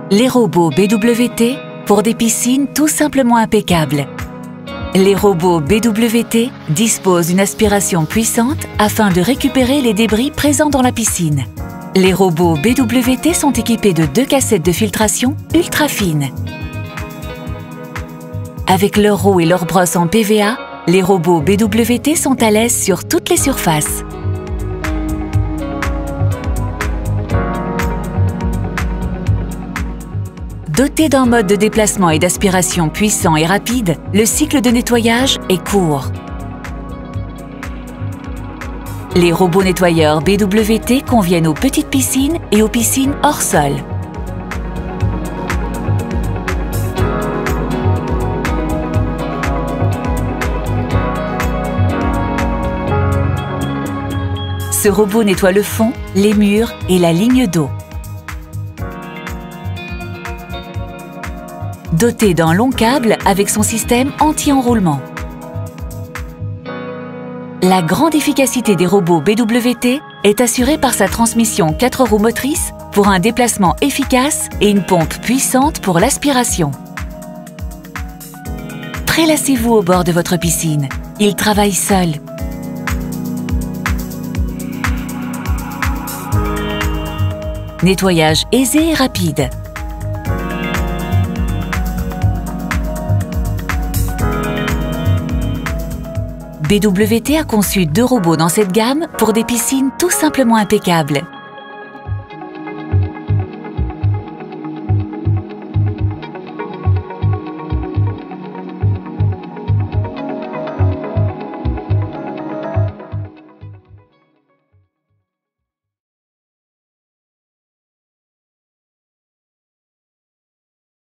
Les robots BWT pour des piscines tout simplement impeccables. Les robots BWT disposent d'une aspiration puissante afin de récupérer les débris présents dans la piscine. Les robots BWT sont équipés de 2 cassettes de filtration ultra fines. Avec leur roue et leur brosse en PVA, les robots BWT sont à l'aise sur toutes les surfaces. Doté d'un mode de déplacement et d'aspiration puissant et rapide, le cycle de nettoyage est court. Les robots nettoyeurs BWT conviennent aux petites piscines et aux piscines hors sol. Ce robot nettoie le fond, les murs et la ligne d'eau. Doté d'un long câble avec son système anti-enroulement. La grande efficacité des robots BWT est assurée par sa transmission 4 roues motrices pour un déplacement efficace et une pompe puissante pour l'aspiration. Prélassez-vous au bord de votre piscine. Il travaille seul. Nettoyage aisé et rapide. BWT a conçu 2 robots dans cette gamme pour des piscines tout simplement impeccables.